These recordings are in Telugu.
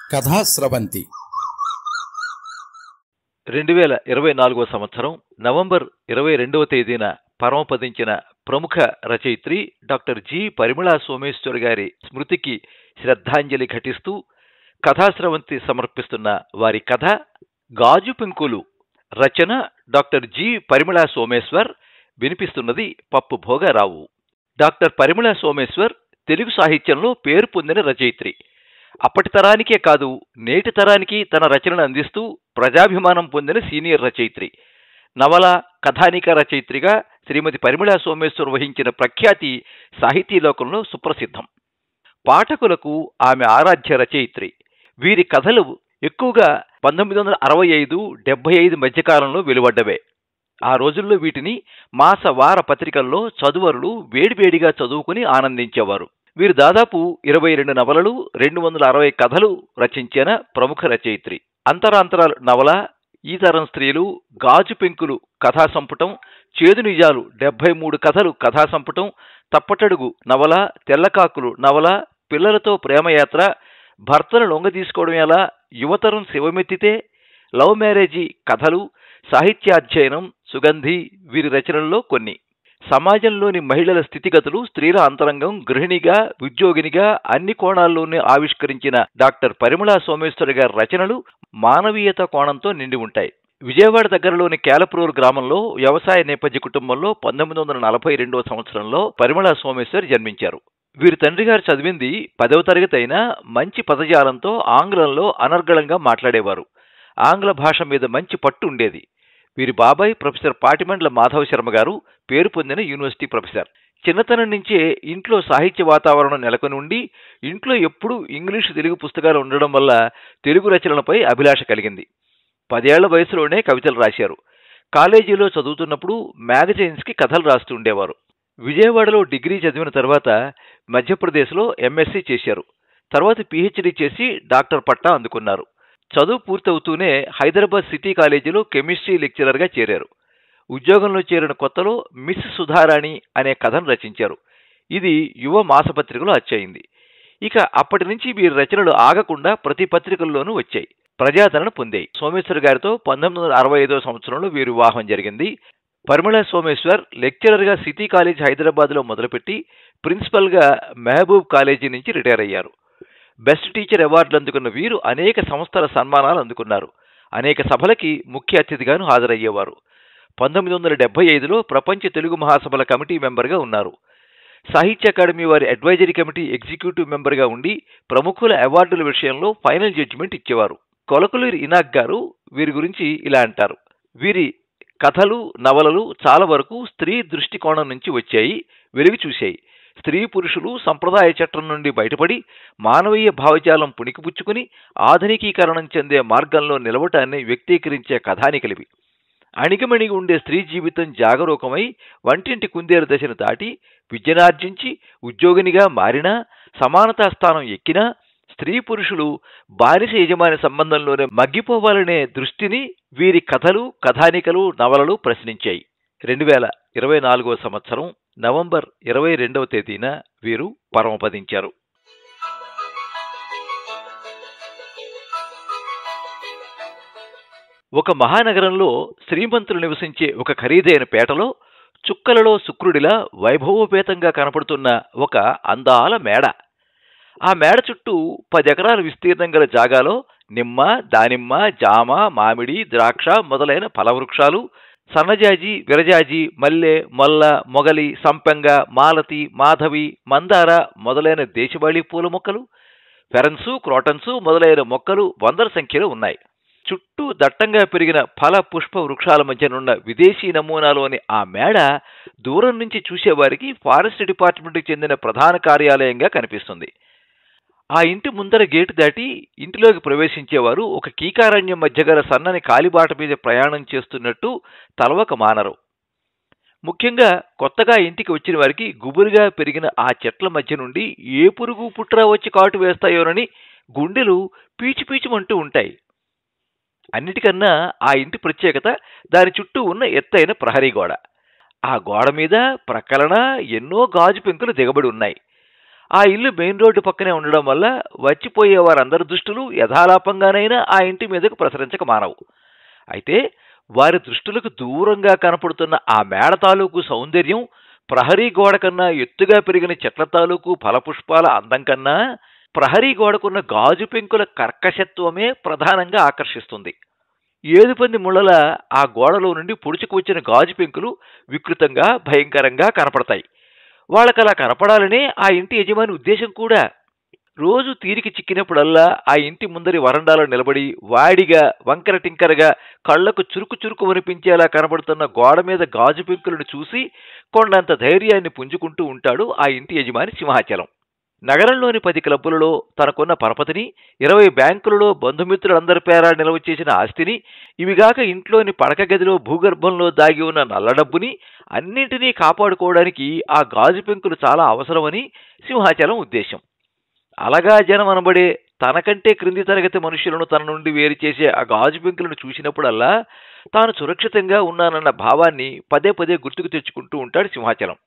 కథాస్రవంతి 2024 సంవత్సరం నవంబర్ 22వ తేదీన పరమపదించిన ప్రముఖ రచయిత్రి డాక్టర్ జి పరిమళా సోమేశ్వర్ గారి స్మృతికి శ్రద్ధాంజలి ఘటిస్తూ కథాస్రవంతి సమర్పిస్తున్న వారి కథ గాజు పెంకులు. రచన డాక్టర్ జి పరిమళా సోమేశ్వర్. వినిపిస్తున్నది పప్పు భోగారావు. డాక్టర్ పరిమళా సోమేశ్వర్ తెలుగు సాహిత్యంలో పేరు పొందిన రచయిత్రి. అప్పటి తరానికే కాదు, నేటి తరానికి తన రచనను అందిస్తూ ప్రజాభిమానం పొందిన సీనియర్ రచయిత్రి. నవల, కథానిక రచయిత్రిగా శ్రీమతి పరిమళా సోమేశ్వర్ వహించిన ప్రఖ్యాతి సాహితీలోకంలో సుప్రసిద్ధం. పాఠకులకు ఆమె ఆరాధ్య రచయిత్రి. వీరి కథలు ఎక్కువగా 1965, 75 మధ్యకాలంలో వెలువడ్డవే. ఆ రోజుల్లో వీటిని మాస వార పత్రికల్లో చదువరులు వేడివేడిగా చదువుకుని ఆనందించేవారు. వీరు దాదాపు 22 నవలలు, 260 కథలు రచించిన ప్రముఖ రచయిత్రి. అంతరాంతరాలు నవల, ఈ తరం స్త్రీలు, గాజు పెంకులు కథా సంపుటం, చేదు నిజాలు 73 కథలు కథా సంపుటం, తప్పటడుగు నవల, తెల్లకాకులు నవల, పిల్లలతో ప్రేమయాత్ర, భర్తను లొంగ తీసుకోవడం ఎలా, యువతరం శివమెత్తితే, లవ్ మ్యారేజీ కథలు, సాహిత్యాధ్యయనం, సుగంధి వీరి రచనల్లో కొన్ని. సమాజంలోని మహిళల స్థితిగతులు, స్త్రీల అంతరంగం, గృహిణిగా, ఉద్యోగినిగా అన్ని కోణాల్లోనే ఆవిష్కరించిన డాక్టర్ పరిమళా సోమేశ్వర్ గారి రచనలు మానవీయత కోణంతో నిండి ఉంటాయి. విజయవాడ దగ్గరలోని కేలప్రూరు గ్రామంలో వ్యవసాయ నేపథ్య కుటుంబంలో 1942వ సంవత్సరంలో పరిమళా సోమేశ్వర్ జన్మించారు. వీరి తండ్రి గారు చదివింది 10వ తరగతి అయినా మంచి పదజాలంతో ఆంగ్లంలో అనర్గళంగా మాట్లాడేవారు. ఆంగ్ల భాష మీద మంచి పట్టు ఉండేది. వీరి బాబాయ్ ప్రొఫెసర్ పాటిమండ్ల మాధవ శర్మ గారు పేరు పొందిన యూనివర్సిటీ ప్రొఫెసర్. చిన్నతనం నుంచే ఇంట్లో సాహిత్య వాతావరణం నెలకొని ఉండి, ఇంట్లో ఎప్పుడూ ఇంగ్లీషు తెలుగు పుస్తకాలు ఉండడం వల్ల తెలుగు రచనలపై అభిలాష కలిగింది. 10 ఏళ్ల వయసులోనే కవితలు రాశారు. కాలేజీలో చదువుతున్నప్పుడు మ్యాగజైన్స్కి కథలు రాస్తూ ఉండేవారు. విజయవాడలో డిగ్రీ చదివిన తర్వాత మధ్యప్రదేశ్లో ఎంఎస్సీ చేశారు. తర్వాత పీహెచ్డీ చేసి డాక్టర్ పట్టా అందుకున్నారు. చదువు పూర్తవుతూనే హైదరాబాద్ సిటీ కాలేజీలో కెమిస్ట్రీ లెక్చరర్గా చేరారు. ఉద్యోగంలో చేరిన కొత్తలో మిస్ సుధారాణి అనే కథను రచించారు. ఇది యువ మాసపత్రికలో అచ్చయింది. ఇక అప్పటి నుంచి వీరి రచనలు ఆగకుండా ప్రతి పత్రికల్లోనూ వచ్చాయి, ప్రజాదరణ పొందాయి. సోమేశ్వర్ గారితో 1965వ సంవత్సరంలో వీరి వివాహం జరిగింది. పరిమళా సోమేశ్వర్ లెక్చరర్గా సిటీ కాలేజ్ హైదరాబాద్లో మొదలుపెట్టి ప్రిన్సిపల్గా మహబూబ్ కాలేజీ నుంచి రిటైర్ అయ్యారు. బెస్ట్ టీచర్ అవార్డులు అందుకున్న వీరు అనేక సంస్థల సన్మానాలు అందుకున్నారు. అనేక సభలకి ముఖ్య అతిథిగాను హాజరయ్యేవారు. 1975లో ప్రపంచ తెలుగు మహాసభల కమిటీ మెంబర్గా ఉన్నారు. సాహిత్య అకాడమీ వారి అడ్వైజరీ కమిటీ ఎగ్జిక్యూటివ్ మెంబర్గా ఉండి ప్రముఖుల అవార్డుల విషయంలో ఫైనల్ జడ్జిమెంట్ ఇచ్చేవారు. కొలకలూరి ఇనాక్ గారు వీరి గురించి ఇలా అంటారు: వీరి కథలు, నవలలు చాలా వరకు స్త్రీ దృష్టికోణం నుంచి వచ్చాయి, వెలుగు చూశాయి. స్త్రీ పురుషులు సంప్రదాయ చట్టం నుండి బయటపడి మానవీయ భావజాలం పుణికిపుచ్చుకుని ఆధునికీకరణం చెందే మార్గంలో నిలవటాన్ని వ్యక్తీకరించే కథానికలివి. అణిగిమణిగి ఉండే స్త్రీ జీవితం జాగరూకమై వంటింటి కుందేరు దశను దాటి విద్యనార్జించి ఉద్యోగినిగా మారినా, సమానతా స్థానం ఎక్కినా స్త్రీ పురుషులు బానిస యజమాని సంబంధంలోనే మగ్గిపోవాలనే దృష్టిని వీరి కథలు, కథానికలు, నవలలు ప్రశ్నించాయి. 2024వ సంవత్సరం నవంబర్ 22వ తేదీన వీరు పరమపదించారు. ఒక మహానగరంలో శ్రీమంతులు నివసించే ఒక ఖరీదైన పేటలో చుక్కలలో శుక్రుడిలా వైభవోపేతంగా కనపడుతున్న ఒక అందాల మేడ. ఆ మేడ చుట్టూ 10 ఎకరాల విస్తీర్ణం గల జాగాలో నిమ్మ, దానిమ్మ, జామ, మామిడి, ద్రాక్ష మొదలైన ఫలవృక్షాలు, సన్నజాజి, విరజాజి, మల్లె, మొల్ల, మొగలి, సంపెంగ, మాలతి, మాధవి, మందార మొదలైన దేశవాళీ పూల మొక్కలు, ఫెరన్సు, క్రోటన్సు మొదలైన మొక్కలు వందల సంఖ్యలో ఉన్నాయి. చుట్టూ దట్టంగా పెరిగిన ఫల పుష్ప వృక్షాల మధ్యనున్న విదేశీ నమూనాలోని ఆ మేడ దూరం నుంచి చూసేవారికి ఫారెస్ట్ డిపార్ట్మెంట్కి చెందిన ప్రధాన కార్యాలయంగా కనిపిస్తుంది. ఆ ఇంటి ముందర గేటు దాటి ఇంటిలోకి ప్రవేశించేవారు ఒక కీకారణ్యం మధ్య గల సన్నని కాలిబాట మీద ప్రయాణం చేస్తున్నట్టు తలవక మానరు. ముఖ్యంగా కొత్తగా ఇంటికి వచ్చిన వారికి గుబురుగా పెరిగిన ఆ చెట్ల మధ్య నుండి ఏ పురుగు పుట్రా వచ్చి కాటు వేస్తాయోనని గుండెలు పీచుపీచుమంటూ ఉంటాయి. అన్నిటికన్నా ఆ ఇంటి ప్రత్యేకత దాని చుట్టూ ఉన్న ఎత్తైన ప్రహరీ గోడ. ఆ గోడ మీద ప్రక్కలన ఎన్నో గాజు పెంకులు దిగబడి ఉన్నాయి. ఆ ఇల్లు మెయిన్ రోడ్డు పక్కనే ఉండడం వల్ల వచ్చిపోయే వారందరి దృష్టులు యథాలాపంగానైనా ఆ ఇంటి మీదకు ప్రసరించక మానవు. అయితే వారి దృష్టులకు దూరంగా కనపడుతున్న ఆ మేడ తాలూకు సౌందర్యం ప్రహరీ గోడ కన్నా ఎత్తుగా పెరిగిన చెట్ల తాలూకు ఫలపుష్పాల అందం కన్నా ప్రహరీ గోడకున్న గాజు పెంకుల కర్కశత్వమే ప్రధానంగా ఆకర్షిస్తుంది. ఏదుపంది ముళ్ళల ఆ గోడలో నుండి పొడుచుకు వచ్చిన గాజు పెంకులు వికృతంగా భయంకరంగా కనపడతాయి. వాళ్ళకలా కనపడాలనే ఆ ఇంటి యజమాని ఉద్దేశం కూడా. రోజు తీరికి చిక్కినప్పుడల్లా ఆ ఇంటి ముందరి వరండాలో నిలబడి వాడిగా వంకర టింకరగా కళ్లకు చురుకు చురుకు అనిపించేలా కనబడుతున్న గోడ మీద గాజు పెంకులను చూసి కొండంత ధైర్యాన్ని పుంజుకుంటూ ఉంటాడు ఆ ఇంటి యజమాని సింహాచలం. నగరంలోని 10 క్లబ్బులలో తనకున్న పరపతిని, 20 బ్యాంకులలో బంధుమిత్రులందరి పేరా నిల్వ చేసిన ఆస్తిని, ఇవిగాక ఇంట్లోని పడక గదిలో భూగర్భంలో దాగి ఉన్న నల్ల డబ్బుని అన్నింటినీ కాపాడుకోవడానికి ఆ గాజు పెంకులు చాలా అవసరమని సింహాచలం ఉద్దేశం. అలగా జనం అనబడే తనకంటే క్రింది తరగతి మనుషులను తన నుండి వేరు చేసే ఆ గాజు పెంకులను చూసినప్పుడల్లా తాను సురక్షితంగా ఉన్నానన్న భావాన్ని పదే పదే గుర్తుకు తెచ్చుకుంటూ ఉంటాడు సింహాచలం.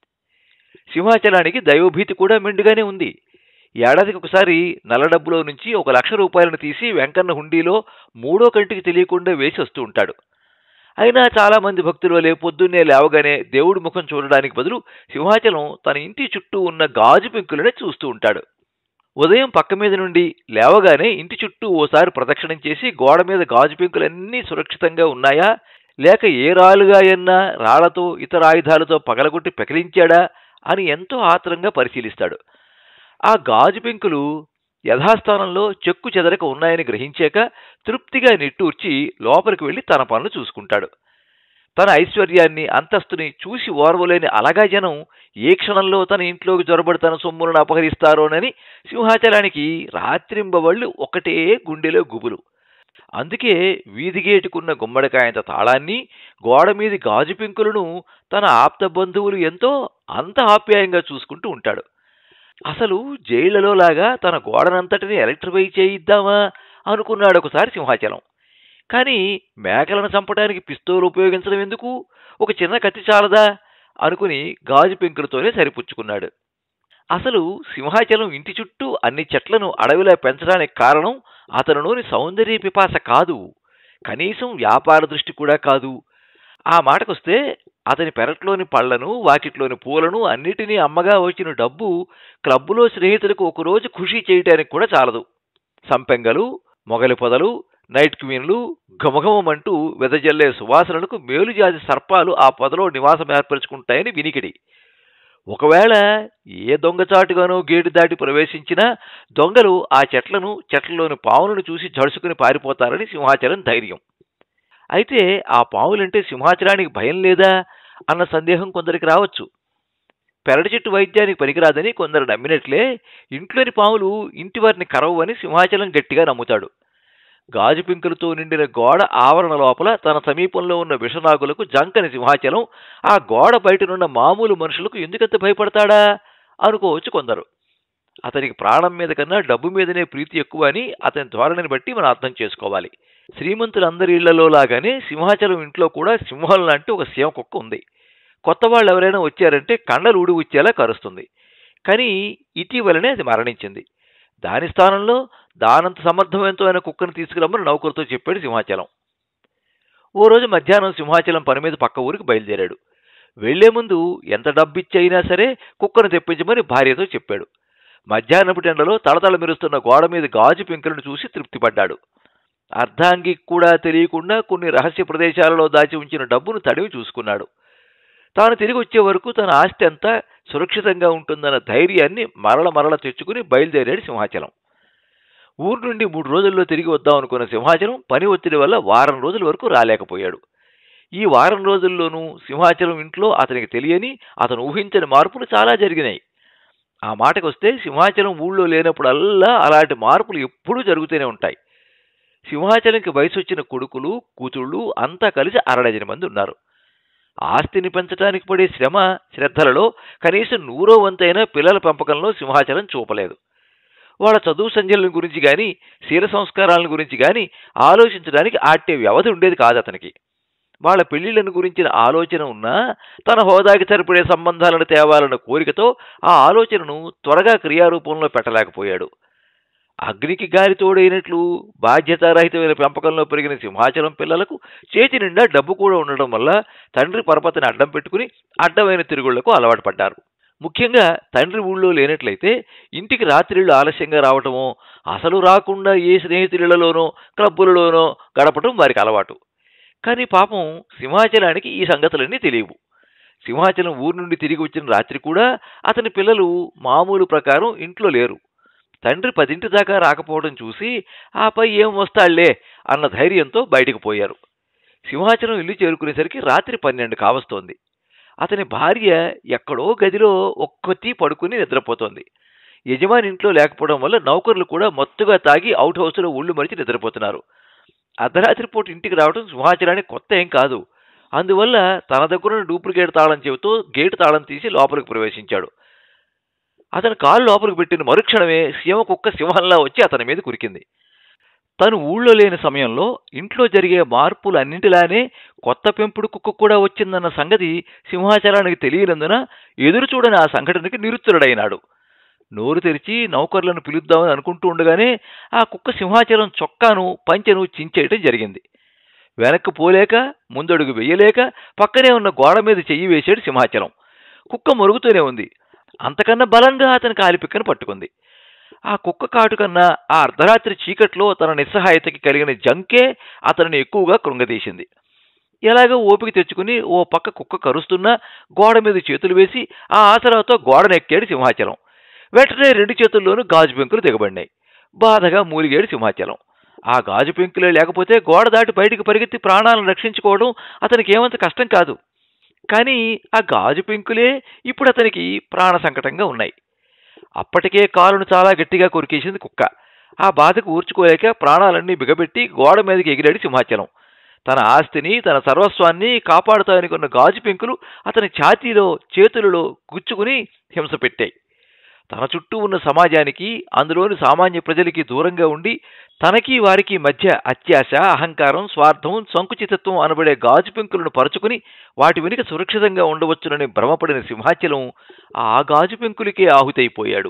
సింహాచలానికి దైవభీతి కూడా మెండుగానే ఉంది. ఏడాదికి ఒకసారి నల్ల డబ్బులో నుంచి 1,00,000 రూపాయలను తీసి వెంకన్న హుండీలో మూడో కంటికి తెలియకుండా వేసి వస్తూ ఉంటాడు. అయినా చాలా మంది భక్తులు వలె పొద్దున్నే లేవగానే దేవుడి ముఖం చూడడానికి బదులు సింహాచలం తన ఇంటి చుట్టూ ఉన్న గాజు పెంకులనే చూస్తూ ఉంటాడు. ఉదయం పక్క మీద నుండి లేవగానే ఇంటి చుట్టూ ఓసారి ప్రదక్షిణం చేసి గోడ మీద గాజు పెంకులన్నీ సురక్షితంగా ఉన్నాయా, లేక ఏ రాలుగా ఎన్నా రాళ్లతో ఇతర ఆయుధాలతో పగలగొట్టి పెకిలించాడా అని ఎంతో ఆత్రంగా పరిశీలిస్తాడు. ఆ గాజు పెంకులు యథాస్థానంలో చెక్కు చెదరక ఉన్నాయని గ్రహించాక తృప్తిగా నిట్టూర్చి లోపలికి వెళ్లి తన పనులు చూసుకుంటాడు. తన ఐశ్వర్యాన్ని అంతస్తుని చూసి ఓర్వలేని అలగా జనం ఏ క్షణంలో తన ఇంట్లోకి జొరబడి తన సొమ్ములను అపహరిస్తారోనని సింహాచలానికి రాత్రింబవళ్లు ఒకటే గుండెలో గుబులు. అందుకే వీధిగేటుకున్న గుమ్మడికాయంత తాళాన్ని, గోడ మీది గాజు పెంకులను తన ఆప్త బంధువులు ఎంతో అంత ఆప్యాయంగా చూసుకుంటూ ఉంటాడు. అసలు జైళ్లలో లాగా తన గోడనంతటిని ఎలక్ట్రిఫై చేయిద్దామా అనుకున్నాడు ఒకసారి సింహాచలం. కానీ మేకలను చంపడానికి పిస్తోలు ఉపయోగించడం ఎందుకు, ఒక చిన్న కత్తి చాలదా అనుకుని గాజు పెంకులతోనే సరిపుచ్చుకున్నాడు. అసలు సింహాచలం ఇంటి చుట్టూ అన్ని చెట్లను అడవిలా పెంచడానికి కారణం అతనిలోని సౌందర్య పిపాస కాదు, కనీసం వ్యాపార దృష్టి కూడా కాదు. ఆ మాటకొస్తే అతని పెరట్లోని పళ్లను, వాకిట్లోని పూలను అన్నిటినీ అమ్మగా వచ్చిన డబ్బు క్లబ్బులో స్నేహితులకు ఒకరోజు ఖుషీ చేయటానికి కూడా చాలదు. సంపెంగలు, మొగలి పొదలు, నైట్ క్వీన్లు ఘమఘమంటూ వెదజల్లే సువాసనలకు మేలుజాతి సర్పాలు ఆ పొదలో నివాసం ఏర్పరచుకుంటాయని వినికిడి. ఒకవేళ ఏ దొంగచాటుగానో గేటు దాటి ప్రవేశించినా దొంగలు ఆ చెట్లలోని పావులను చూసి జడుసుకుని పారిపోతారని సింహాచలం ధైర్యం. అయితే ఆ పావులంటే సింహాచలానికి భయం లేదా అన్న సందేహం కొందరికి రావచ్చు. పెరటి చెట్టు వైద్యానికి పనికిరాదని కొందరు నమ్మినట్లే ఇంట్లోని పాములు ఇంటివారిని కరవని సింహాచలం గట్టిగా నమ్ముతాడు. గాజు పింకులతో నిండిన గోడ ఆవరణ లోపల తన సమీపంలో ఉన్న విషనాగులకు జంకని సింహాచలం ఆ గోడ బయటనున్న మామూలు మనుషులకు ఎందుకంత భయపడతాడా అనుకోవచ్చు కొందరు. అతనికి ప్రాణం మీద కన్నా డబ్బు మీదనే ప్రీతి ఎక్కువ అని అతని ధోరణిని బట్టి మనం అర్థం చేసుకోవాలి. శ్రీమంతులందరి ఇళ్లలో లాగానే సింహాచలం ఇంట్లో కూడా సింహం లాంటి ఒక సీమ కుక్క ఉంది. కొత్త వాళ్ళు ఎవరైనా వచ్చారంటే కండలు ఊడి వచ్చేలా కరుస్తుంది. కానీ ఇటీవలనే అది మరణించింది. దాని స్థానంలో దానంత సమర్థవంతమైన కుక్కను తీసుకురమ్మని నౌకరుతో చెప్పాడు సింహాచలం. ఓ రోజు మధ్యాహ్నం సింహాచలం పని మీద పక్క ఊరికి బయలుదేరాడు. వెళ్లే ముందు ఎంత డబ్బిచ్చైనా సరే కుక్కను తెప్పించమని భార్యతో చెప్పాడు. మధ్యాహ్నపు ఎండలో తళతళ మెరుస్తున్న గోడ మీద గాజు పెంకులను చూసి తృప్తిపడ్డాడు. అర్ధాంగి కూడా తెలియకుండా కొన్ని రహస్య ప్రదేశాలలో దాచి ఉంచిన డబ్బును తడివి చూసుకున్నాడు. తాను తిరిగి వచ్చే వరకు తన ఆస్తి అంతా సురక్షితంగా ఉంటుందన్న ధైర్యాన్ని మరల తెచ్చుకుని బయలుదేరాడు సింహాచలం. ఊరు నుండి 3 రోజుల్లో తిరిగి వద్దామనుకున్న సింహాచలం పని ఒత్తిడి వల్ల వారం రోజుల వరకు రాలేకపోయాడు. ఈ వారం రోజుల్లోనూ సింహాచలం ఇంట్లో అతనికి తెలియని, అతను ఊహించని మార్పులు చాలా జరిగినాయి. ఆ మాటకొస్తే సింహాచలం ఊళ్ళో లేనప్పుడల్లా అలాంటి మార్పులు ఎప్పుడూ జరుగుతూనే ఉంటాయి. సింహాచలంకి వయసు వచ్చిన కొడుకులు, కూతుళ్ళు అంతా కలిసి 60 మంది ఉన్నారు. ఆస్తిని పెంచడానికి పడే శ్రమ, శ్రద్ధలలో కనీసం 100వ వంతైనా పిల్లల పెంపకంలో సింహాచలం చూపలేదు. వాళ్ళ చదువు సంధ్యల గురించి కానీ, శీల సంస్కారాల గురించి కానీ ఆలోచించడానికి ఆట్టే వ్యవధి ఉండేది కాదు అతనికి. వాళ్ళ పెళ్లిళ్లను గురించిన ఆలోచన ఉన్నా తన హోదాకి సరిపడే సంబంధాలను తేవాలన్న కోరికతో ఆ ఆలోచనను త్వరగా క్రియారూపంలో పెట్టలేకపోయాడు. అగ్నికి గాలి తోడైనట్లు బాధ్యతారహితమైన పెంపకంలో పెరిగిన సింహాచలం పిల్లలకు చేతి నిండా డబ్బు కూడా ఉండడం వల్ల తండ్రి పరపతిని అడ్డం పెట్టుకుని అడ్డమైన తిరుగుళ్లకు అలవాటు పడ్డారు. ముఖ్యంగా తండ్రి ఊళ్ళో లేనట్లయితే ఇంటికి రాత్రిళ్ళు ఆలస్యంగా రావటమో, అసలు రాకుండా ఏ స్నేహితులలోనో క్లబ్బులలోనో గడపటం వారికి అలవాటు. కానీ పాపం సింహాచలానికి ఈ సంగతులన్నీ తెలియవు. సింహాచలం ఊరు నుండి తిరిగి వచ్చిన రాత్రి కూడా అతని పిల్లలు మామూలు ప్రకారం ఇంట్లో లేరు. తండ్రి 10 దాకా రాకపోవడం చూసి ఆపై ఏం వస్తాళ్లే అన్న ధైర్యంతో బయటకు పోయారు. సింహాచలం ఇల్లు చేరుకునేసరికి రాత్రి 12 కావస్తోంది. అతని భార్య ఎక్కడో గదిలో ఒక్కతి పడుకుని నిద్రపోతోంది. యజమాని ఇంట్లో లేకపోవడం వల్ల నౌకర్లు కూడా మత్తుగా తాగి అవుట్ హౌస్లో ఊళ్ళు మరిచి నిద్రపోతున్నారు. అర్ధరాత్రి పూట ఇంటికి రావడం సింహాచలానికి కొత్త ఏం కాదు. అందువల్ల తన దగ్గర డూప్లికేట్ తాళం చెబుతూ గేటు తాళం తీసి లోపలికి ప్రవేశించాడు. అతని కాలు లోపలికి పెట్టిన మరుక్షణమే సీమ కుక్క సింహంలా వచ్చి అతని మీద కురికింది. తను ఊళ్ళో లేని సమయంలో ఇంట్లో జరిగే మార్పులన్నింటిలానే కొత్త పెంపుడు కుక్క కూడా వచ్చిందన్న సంగతి సింహాచలానికి తెలియనందున ఎదురుచూడని ఆ సంఘటనకి నిరుత్తరుడైనాడు. నోరు తెరిచి నౌకర్లను పిలుద్దామని అనుకుంటూ ఉండగానే ఆ కుక్క సింహాచలం చొక్కాను పంచెను చించేయటం జరిగింది. వెనక్కి పోలేక ముందడుగు వెయ్యలేక పక్కనే ఉన్న గోడ మీద చెయ్యి వేశాడు సింహాచలం. కుక్క మరుగుతూనే ఉంది. అంతకన్నా బలంగా అతని కాలిపిక్కను పట్టుకుంది. ఆ కుక్క కాటు కన్నా ఆ అర్ధరాత్రి చీకట్లో తన నిస్సహాయతకి కలిగిన జంకే అతనిని ఎక్కువగా కృంగదీసింది. ఎలాగో ఓపిక తెచ్చుకుని ఓ పక్క కుక్క కరుస్తున్నా గోడ మీద చేతులు వేసి ఆ ఆసరాతో గోడనెక్కాడు సింహాచలం. వెంటనే 2 చేతుల్లోనూ గాజు పెంకులు దిగబడినాయి. బాధగా మూలిగాడు సింహాచలం. ఆ గాజు పెంకులే లేకపోతే గోడ దాటి బయటికి పరిగెత్తి ప్రాణాలను రక్షించుకోవడం అతనికి ఏమంత కష్టం కాదు. కానీ ఆ గాజు పెంకులే ఇప్పుడు అతనికి ప్రాణ సంకటంగా ఉన్నాయి. అప్పటికే కాలును చాలా గట్టిగా కొరికేసింది కుక్క. ఆ బాధకు ఊర్చుకోలేక ప్రాణాలన్నీ బిగబెట్టి గోడ మీదకి ఎగిరాడు సింహాచలం. తన ఆస్తిని తన సర్వస్వాన్ని కాపాడుతాయనుకున్న గాజు పెంకులు అతని ఛాతీలో చేతులలో గుచ్చుకుని హింస పెట్టాయి. తన చుట్టూ ఉన్న సమాజానికి, అందులోని సామాన్య ప్రజలకి దూరంగా ఉండి తనకి వారికి మధ్య అత్యాశ, అహంకారం, స్వార్థం, సంకుచితత్వం అనబడే గాజు పెంకులను పరుచుకుని వాటి వెనుక సురక్షితంగా ఉండవచ్చునని భ్రమపడిన సింహాచలం ఆ గాజు పెంకులకే ఆహుతైపోయాడు.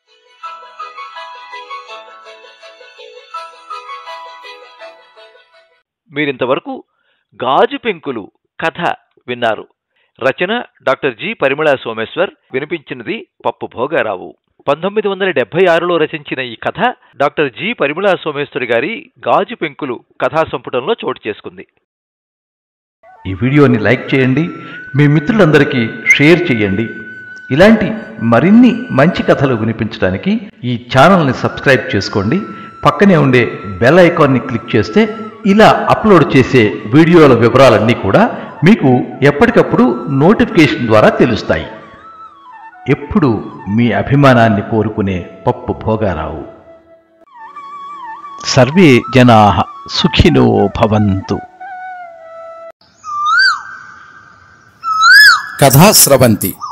మీరింతవరకు గాజు పెంకులు కథ విన్నారు. రచన డాక్టర్ జి పరిమళా సోమేశ్వర్. వినిపించినది పప్పు భోగారావు. 1976లో రచించిన ఈ కథ డాక్టర్ జి పరిమళా సోమేశ్వరి గారి గాజు పెంకులు కథా సంపుటంలో చోటు చేసుకుంది. ఈ వీడియోని లైక్ చేయండి, మీ మిత్రులందరికీ షేర్ చేయండి. ఇలాంటి మరిన్ని మంచి కథలు వినిపించడానికి ఈ ఛానల్ని సబ్స్క్రైబ్ చేసుకోండి. పక్కనే ఉండే బెల్ ఐకాన్ని క్లిక్ చేస్తే ఇలా అప్లోడ్ చేసే వీడియోల వివరాలన్నీ కూడా మీకు ఎప్పటికప్పుడు నోటిఫికేషన్ ద్వారా తెలుస్తాయి. ఎప్పుడు మీ అభిమానాన్ని కోరుకునే పప్పు భోగారావు. సర్వే జనాః సుఖినో భవంతు. కథా స్రవంతి.